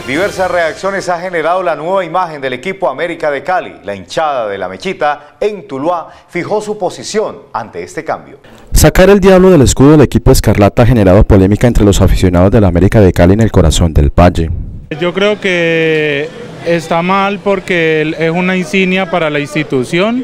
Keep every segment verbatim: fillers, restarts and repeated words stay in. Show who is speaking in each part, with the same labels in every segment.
Speaker 1: Diversas reacciones ha generado la nueva imagen del equipo América de Cali. La hinchada de la Mechita en Tuluá fijó su posición ante este cambio.
Speaker 2: Sacar el diablo del escudo del equipo escarlata ha generado polémica entre los aficionados de la América de Cali en el corazón del valle.
Speaker 3: Yo creo que está mal porque es una insignia para la institución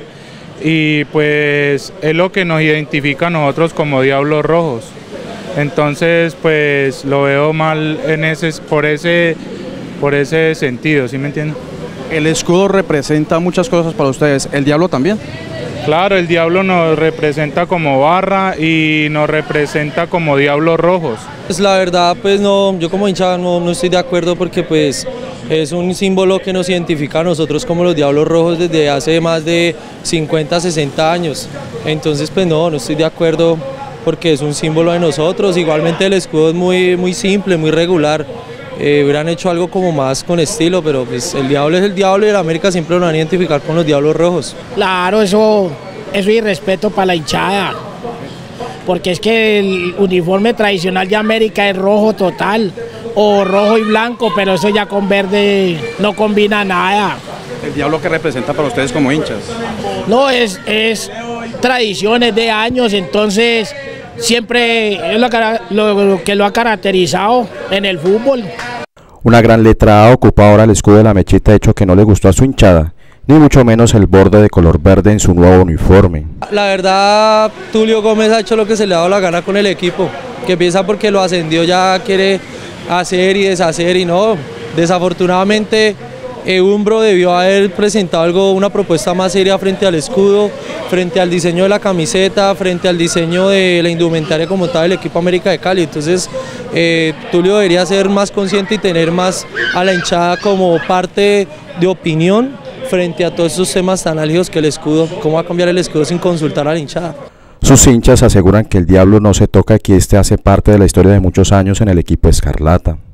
Speaker 3: y pues es lo que nos identifica a nosotros como Diablos Rojos. Entonces pues lo veo mal en ese, por, ese, por ese sentido, ¿sí me entienden?
Speaker 4: El escudo representa muchas cosas para ustedes, ¿el diablo también?
Speaker 3: Claro, el diablo nos representa como barra y nos representa como Diablos Rojos.
Speaker 5: Pues la verdad, pues no, yo como hincha no, no estoy de acuerdo porque pues es un símbolo que nos identifica a nosotros como los Diablos Rojos desde hace más de cincuenta, sesenta años. Entonces pues no, no estoy de acuerdo porque es un símbolo de nosotros. Igualmente el escudo es muy, muy simple, muy regular. Eh, hubieran hecho algo como más con estilo, pero pues el diablo es el diablo y el América siempre lo van a identificar con los Diablos Rojos.
Speaker 6: Claro, eso, eso es irrespeto para la hinchada, porque es que el uniforme tradicional de América es rojo total, o rojo y blanco, pero eso ya con verde no combina nada.
Speaker 4: ¿El diablo que representa para ustedes como hinchas?
Speaker 6: No, es, es tradiciones de años, entonces siempre es lo, lo, lo que lo ha caracterizado en el fútbol.
Speaker 2: Una gran letra A ocupa ahora el escudo de la Mechita, hecho que no le gustó a su hinchada, ni mucho menos el borde de color verde en su nuevo uniforme.
Speaker 5: La verdad, Tulio Gómez ha hecho lo que se le ha dado la gana con el equipo, que piensa porque lo ascendió ya quiere hacer y deshacer y no, desafortunadamente Umbro debió haber presentado algo, una propuesta más seria frente al escudo, frente al diseño de la camiseta, frente al diseño de la indumentaria como tal del equipo América de Cali. Entonces eh, Tulio debería ser más consciente y tener más a la hinchada como parte de opinión frente a todos esos temas tan álgidos que el escudo. ¿Cómo va a cambiar el escudo sin consultar a la hinchada?
Speaker 2: Sus hinchas aseguran que el diablo no se toca y que este hace parte de la historia de muchos años en el equipo escarlata.